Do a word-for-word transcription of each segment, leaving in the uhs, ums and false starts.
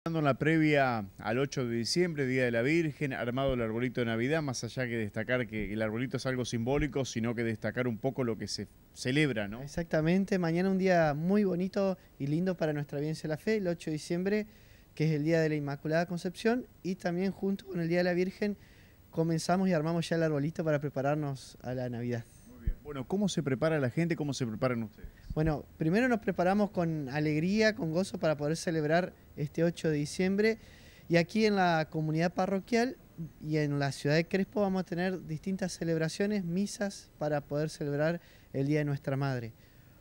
En la previa al ocho de diciembre, Día de la Virgen, armado el arbolito de Navidad, más allá que destacar que el arbolito es algo simbólico, sino que destacar un poco lo que se celebra, ¿no? Exactamente, mañana un día muy bonito y lindo para nuestra Audiencia de la Fe, el ocho de diciembre, que es el Día de la Inmaculada Concepción, y también junto con el Día de la Virgen comenzamos y armamos ya el arbolito para prepararnos a la Navidad. Muy bien. Bueno, ¿cómo se prepara la gente? ¿Cómo se preparan ustedes? Bueno, primero nos preparamos con alegría, con gozo para poder celebrar este ocho de diciembre, y aquí en la comunidad parroquial y en la ciudad de Crespo vamos a tener distintas celebraciones, misas para poder celebrar el Día de Nuestra Madre.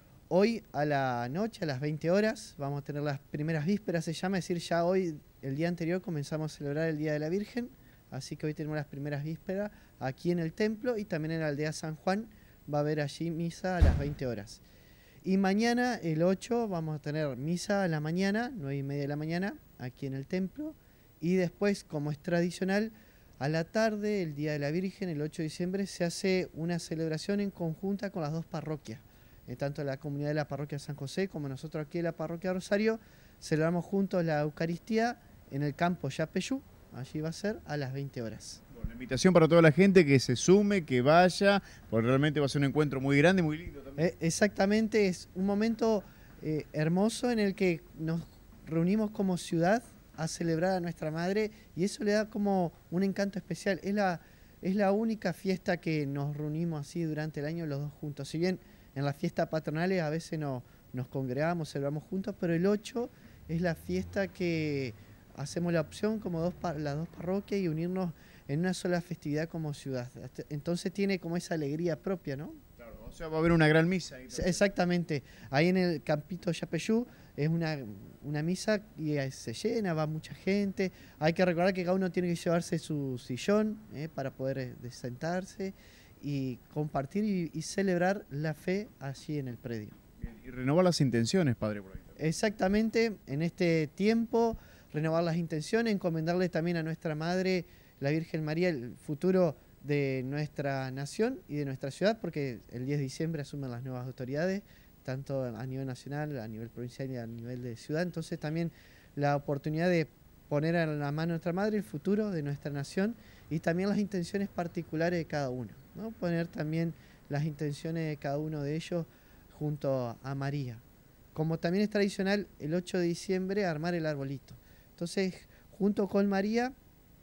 Hoy a la noche, a las veinte horas, vamos a tener las primeras vísperas, se llama, es decir, ya hoy, el día anterior, comenzamos a celebrar el Día de la Virgen, así que hoy tenemos las primeras vísperas aquí en el templo, y también en la aldea San Juan va a haber allí misa a las veinte horas. Y mañana, el ocho, vamos a tener misa a la mañana, nueve y media de la mañana, aquí en el templo, y después, como es tradicional, a la tarde, el Día de la Virgen, el ocho de diciembre, se hace una celebración en conjunta con las dos parroquias. Tanto la comunidad de la parroquia San José como nosotros aquí en la parroquia Rosario, celebramos juntos la Eucaristía en el campo Yapeyú, allí va a ser a las veinte horas. Bueno, la invitación para toda la gente que se sume, que vaya, porque realmente va a ser un encuentro muy grande y muy lindo también. Eh, exactamente, es un momento eh, hermoso en el que nos reunimos como ciudad a celebrar a nuestra Madre, y eso le da como un encanto especial. Es la, es la única fiesta que nos reunimos así durante el año los dos juntos. Si bien en las fiestas patronales a veces no, nos congregamos, celebramos juntos, pero el ocho es la fiesta que hacemos la opción como dos, las dos parroquias y unirnos en una sola festividad como ciudad. Entonces tiene como esa alegría propia, ¿no? Claro, o sea, va a haber una gran misa ahí también. Exactamente. Ahí en el campito Yapeyú es una, una misa y se llena, va mucha gente. Hay que recordar que cada uno tiene que llevarse su sillón eh, para poder sentarse y compartir y, y celebrar la fe allí en el predio. Bien, y renovar las intenciones, padre, por ahí. Exactamente, en este tiempo, renovar las intenciones, encomendarle también a nuestra Madre, la Virgen María, el futuro de nuestra nación y de nuestra ciudad, porque el diez de diciembre asumen las nuevas autoridades, tanto a nivel nacional, a nivel provincial y a nivel de ciudad. Entonces también la oportunidad de poner en la mano de nuestra Madre el futuro de nuestra nación y también las intenciones particulares de cada uno, ¿no? Poner también las intenciones de cada uno de ellos junto a María. Como también es tradicional el ocho de diciembre armar el arbolito. Entonces, junto con María,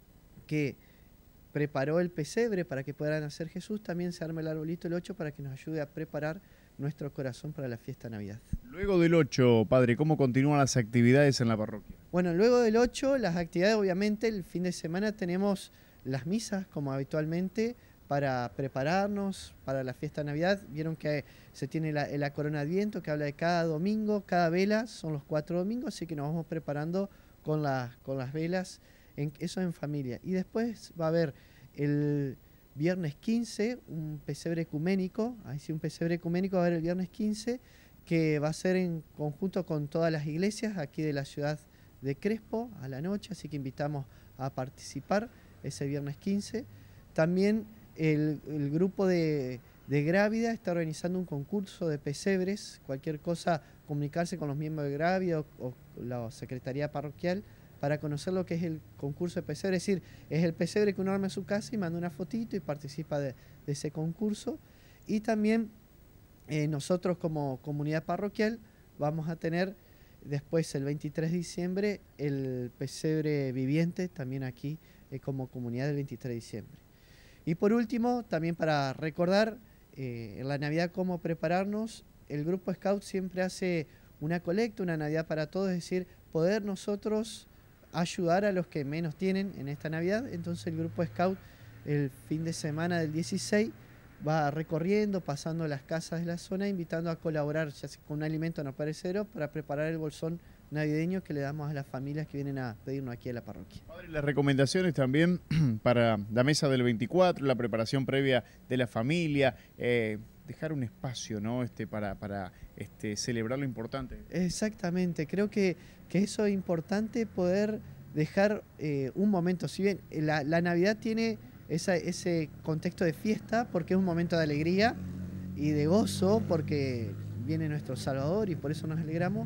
que preparó el pesebre para que pueda nacer Jesús, también se arma el arbolito el ocho para que nos ayude a preparar nuestro corazón para la fiesta de Navidad. Luego del ocho, padre, ¿cómo continúan las actividades en la parroquia? Bueno, luego del ocho, las actividades, obviamente, el fin de semana tenemos las misas, como habitualmente, para prepararnos para la fiesta de Navidad. Vieron que se tiene la, la corona de Adviento, que habla de cada domingo, cada vela, son los cuatro domingos, así que nos vamos preparando con, la, con las velas, en, eso en familia. Y después va a haber el viernes quince, un pesebre ecuménico, ahí sí un pesebre ecuménico va a haber el viernes quince, que va a ser en conjunto con todas las iglesias aquí de la ciudad de Crespo a la noche, así que invitamos a participar ese viernes quince. También el, el grupo de, de Grávida está organizando un concurso de pesebres, cualquier cosa, comunicarse con los miembros de Grávida o, o la secretaría parroquial para conocer lo que es el concurso de pesebre. Es decir, es el pesebre que uno arma en su casa y manda una fotito y participa de, de ese concurso. Y también eh, nosotros como comunidad parroquial vamos a tener después el veintitrés de diciembre el pesebre viviente también aquí eh, como comunidad del veintitrés de diciembre. Y por último, también para recordar eh, en la Navidad cómo prepararnos, el Grupo Scout siempre hace una colecta, una Navidad para todos, es decir, poder nosotros ayudar a los que menos tienen en esta Navidad. Entonces el Grupo Scout el fin de semana del dieciséis va recorriendo, pasando las casas de la zona, invitando a colaborar ya sea con un alimento no perecedero para preparar el bolsón navideño que le damos a las familias que vienen a pedirnos aquí a la parroquia. Padre, las recomendaciones también para la mesa del veinticuatro, la preparación previa de la familia, eh, dejar un espacio, ¿no? este, para, para este, celebrar lo importante. Exactamente, creo que, que eso es importante, poder dejar eh, un momento, si bien la, la Navidad tiene esa, ese contexto de fiesta porque es un momento de alegría y de gozo porque viene nuestro Salvador y por eso nos alegramos,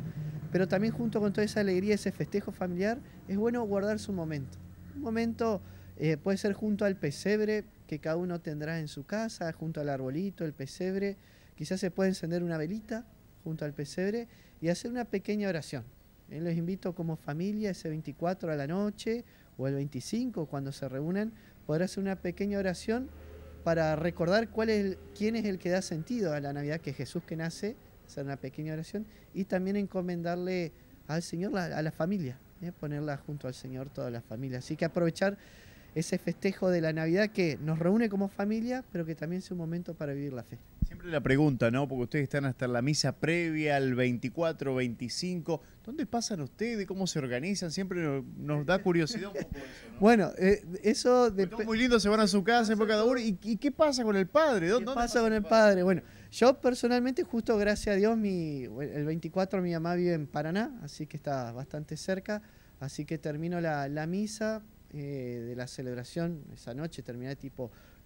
pero también junto con toda esa alegría, ese festejo familiar, es bueno guardar su momento. Un momento eh, puede ser junto al pesebre que cada uno tendrá en su casa, junto al arbolito, el pesebre. Quizás se puede encender una velita junto al pesebre y hacer una pequeña oración. Eh, los invito como familia ese veinticuatro a la noche o el veinticinco cuando se reúnan, poder hacer una pequeña oración para recordar cuál es el, quién es el que da sentido a la Navidad, que es Jesús que nace, hacer una pequeña oración y también encomendarle al Señor la, a la familia, ¿eh? Ponerla junto al Señor toda la familia. Así que aprovechar ese festejo de la Navidad que nos reúne como familia, pero que también es un momento para vivir la fe. Siempre la pregunta, ¿no? Porque ustedes están hasta la misa previa, el veinticuatro, veinticinco. ¿Dónde pasan ustedes? ¿Cómo se organizan? Siempre nos, nos da curiosidad un poco eso, ¿no? Bueno, eh, eso... De... Muy lindo, se van a su casa, época de uno. ¿Y, ¿Y qué pasa con el padre? ¿Qué ¿Dónde pasa con el padre? Bueno, yo personalmente, justo gracias a Dios, mi, el veinticuatro mi mamá vive en Paraná, así que está bastante cerca. Así que termino la, la misa eh, de la celebración esa noche, terminé tipo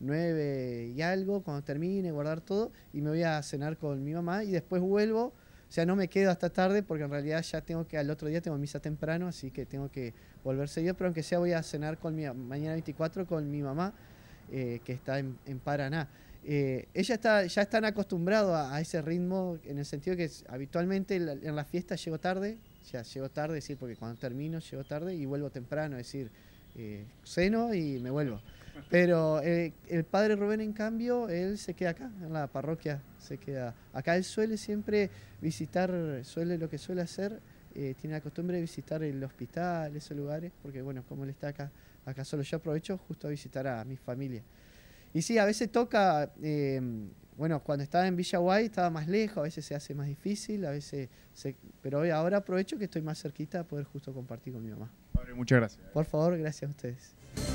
nueve y algo, cuando termine, guardar todo, y me voy a cenar con mi mamá y después vuelvo. O sea, no me quedo hasta tarde porque en realidad ya tengo que, al otro día tengo misa temprano, así que tengo que volver seguido, pero aunque sea voy a cenar con mi, mañana veinticuatro con mi mamá, eh, que está en, en Paraná. Eh, ella está, ya están acostumbrados a, a ese ritmo, en el sentido que habitualmente en la, en la fiesta llego tarde, ya llego tarde, es decir, porque cuando termino llego tarde y vuelvo temprano, es decir, eh, ceno y me vuelvo. Pero eh, el padre Rubén, en cambio, él se queda acá, en la parroquia, se queda acá. Él suele siempre visitar, suele lo que suele hacer, eh, tiene la costumbre de visitar el hospital, esos lugares, porque bueno, como él está acá, acá solo yo aprovecho justo a visitar a mi familia. Y sí, a veces toca, eh, bueno, cuando estaba en Villa Guay estaba más lejos, a veces se hace más difícil, a veces, se, pero hoy, ahora aprovecho que estoy más cerquita a poder justo compartir con mi mamá. Padre, muchas gracias. Por favor, gracias a ustedes.